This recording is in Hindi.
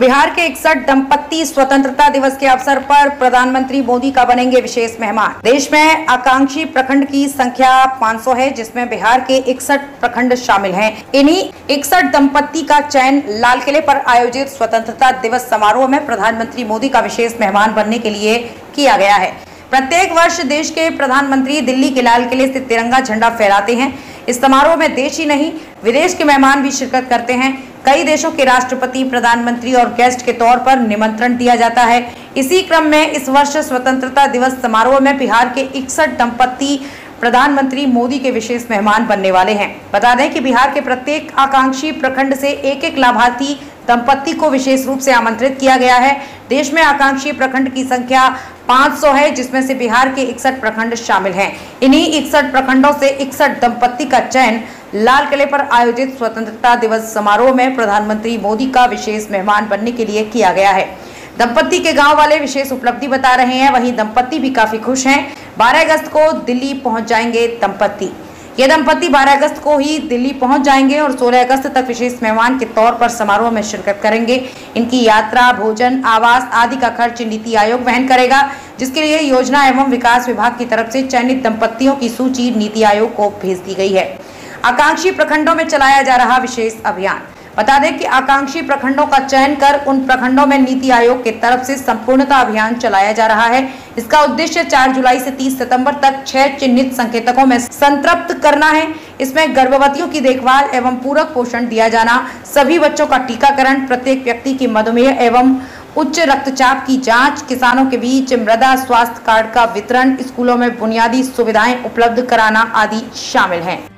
बिहार के 61 दंपत्ति स्वतंत्रता दिवस के अवसर पर प्रधानमंत्री मोदी का बनेंगे विशेष मेहमान। देश में आकांक्षी प्रखंड की संख्या 500 है, जिसमें बिहार के 61 प्रखंड शामिल हैं। इन्हीं 61 दंपत्ति का चयन लाल किले पर आयोजित स्वतंत्रता दिवस समारोह में प्रधानमंत्री मोदी का विशेष मेहमान बनने के लिए किया गया है। प्रत्येक वर्ष देश के प्रधानमंत्री दिल्ली के लाल किले से तिरंगा झंडा फहराते हैं। इस समारोह में देश ही नहीं विदेश के मेहमान भी शिरकत करते हैं। कई देशों के राष्ट्रपति, प्रधानमंत्री और गेस्ट के तौर पर निमंत्रण दिया जाता है। इसी क्रम में इस वर्ष स्वतंत्रता दिवस समारोह में बिहार के 61 दंपत्ति प्रधानमंत्री मोदी के विशेष मेहमान बनने वाले हैं। बता दें कि बिहार के प्रत्येक आकांक्षी प्रखंड से एक लाभार्थी दंपत्ति को विशेष रूप से आमंत्रित किया गया है। देश में आकांक्षी प्रखंड की संख्या 500 है, जिसमें से बिहार के 61 प्रखंड शामिल हैं। इन्हीं 61 प्रखंडों से 61 दंपत्ति का चयन लाल किले पर आयोजित स्वतंत्रता दिवस समारोह में प्रधानमंत्री मोदी का विशेष मेहमान बनने के लिए किया गया है। दंपत्ति के गांव वाले विशेष उपलब्धि बता रहे हैं, वहीं दंपत्ति भी काफी खुश हैं। 12 अगस्त को दिल्ली पहुंच जाएंगे दंपत्ति। ये दंपत्ति 12 अगस्त को ही दिल्ली पहुंच जाएंगे और 16 अगस्त तक विशेष मेहमान के तौर पर समारोह में शिरकत करेंगे। इनकी यात्रा, भोजन, आवास आदि का खर्च नीति आयोग वहन करेगा, जिसके लिए योजना एवं विकास विभाग की तरफ से चयनित दंपत्तियों की सूची नीति आयोग को भेज दी गई है। आकांक्षी प्रखंडों में चलाया जा रहा विशेष अभियान। बता दें कि आकांक्षी प्रखंडों का चयन कर उन प्रखंडों में नीति आयोग की तरफ से संपूर्णता अभियान चलाया जा रहा है। इसका उद्देश्य 4 जुलाई से 30 सितंबर तक 6 चिन्हित संकेतकों में संतृप्त करना है। इसमें गर्भवतियों की देखभाल एवं पूरक पोषण दिया जाना, सभी बच्चों का टीकाकरण, प्रत्येक व्यक्ति की मधुमेह एवं उच्च रक्तचाप की जांच, किसानों के बीच मृदा स्वास्थ्य कार्ड का वितरण, स्कूलों में बुनियादी सुविधाएं उपलब्ध कराना आदि शामिल हैं।